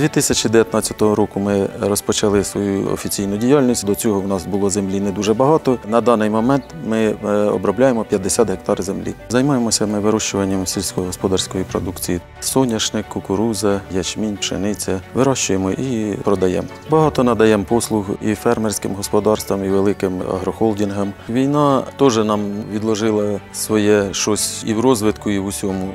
2019 року ми розпочали свою офіційну діяльність. До цього в нас було землі не дуже багато. На даний момент ми обробляємо 50 гектарів землі. Займаємося ми вирощуванням сільськогосподарської продукції. Соняшник, кукурудза, ячмінь, пшениця. Вирощуємо і продаємо. Багато надаємо послуг і фермерським господарствам, і великим агрохолдингам. Війна теж нам відложила своє щось і в розвитку, і в усьому.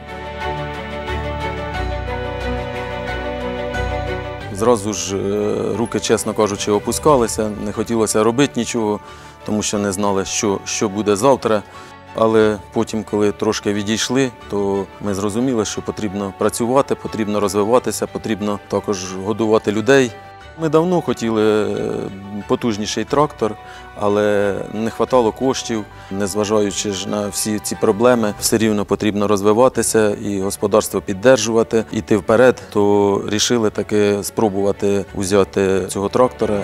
Зразу ж руки, чесно кажучи, опускалися, не хотілося робити нічого, тому що не знали, що буде завтра. Але потім, коли трошки відійшли, то ми зрозуміли, що потрібно працювати, потрібно розвиватися, потрібно також годувати людей. Ми давно хотіли потужніший трактор, але не вистачало коштів. Незважаючи на всі ці проблеми, все рівно потрібно розвиватися і господарство підтримувати, йти вперед, то вирішили таки спробувати взяти цього трактора.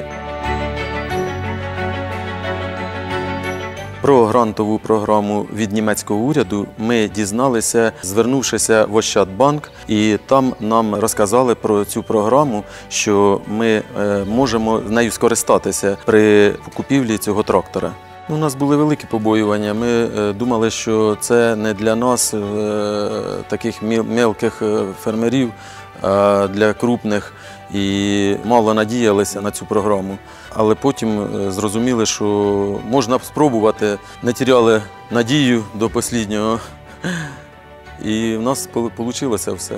Про грантову програму від німецького уряду ми дізналися, звернувшися в Ощадбанк, і там нам розказали про цю програму, що ми можемо нею скористатися при купівлі цього трактора. У нас були великі побоювання. Ми думали, що це не для нас, таких мелких фермерів, а для крупних, і мало надіялися на цю програму. Але потім зрозуміли, що можна спробувати, не теряли надію до останнього, і в нас вийшло все.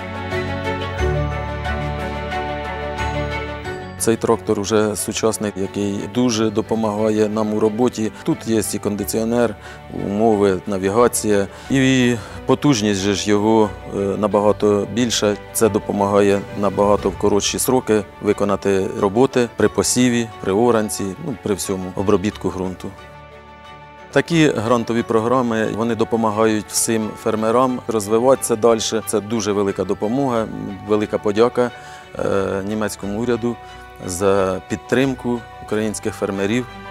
Цей трактор вже сучасний, який дуже допомагає нам у роботі. Тут є і кондиціонер, умови, навігація. І потужність ж його набагато більша. Це допомагає набагато в коротші строки виконати роботи при посіві, при оранці, при всьому обробітку ґрунту. Такі грантові програми, вони допомагають всім фермерам розвиватися далі. Це дуже велика допомога, велика подяка німецькому уряду за підтримку українських фермерів.